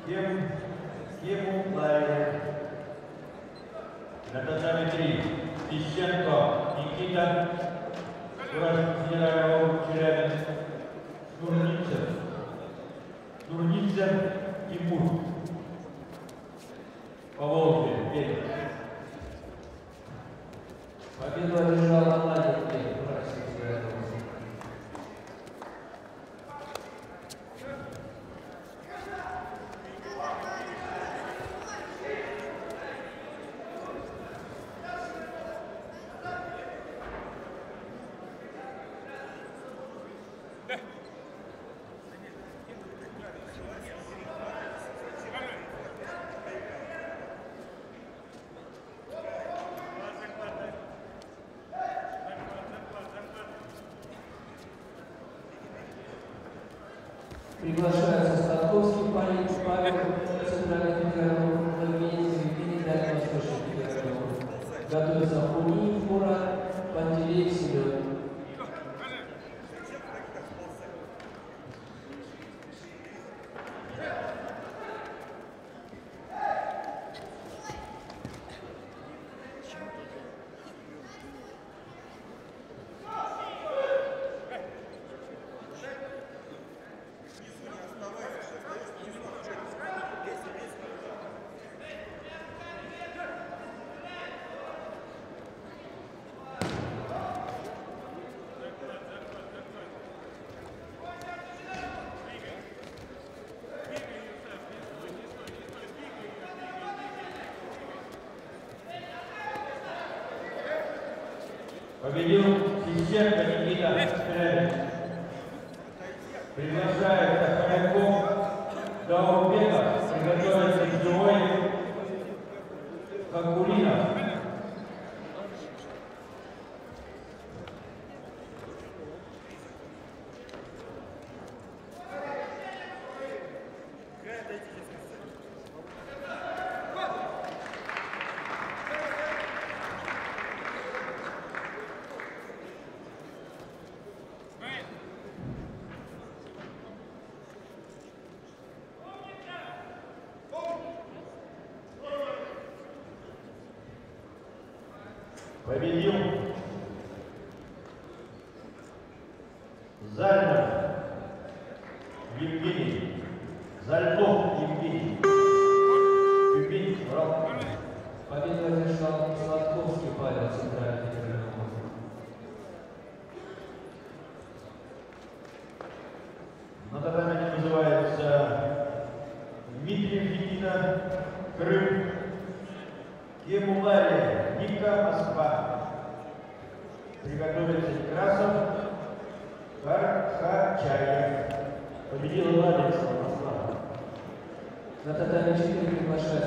Кемулаев. На татами 3. Ищенко Никита. Уроженец Генерального Челябинск. Турницев Тимур. Поволжье. Пермь. Победу одержала Надя Пермь. Приглашается Статковский Павел, Центральный федеральный округ, Евгений Дальневосточный федеральный округ. Готовится Хуниев Мурат, Пантелеев Семен. Победил Ищенко Никита Челябинск. Приглашается Хомяков Даурбеков, приготовится Георгий Хакулинов. Победил Зальнов Евгений. Зальнов Евгений. Евгений, браво. Победу одержал Статковский Павел, Центральный федеральный округ. На татами называется Дмитриев Никита, Крым. Кемулаев Ника, Москва. Приготовится Некрасов Кархачаев. Победила Ладинская, Москва. На татами 4 приглашается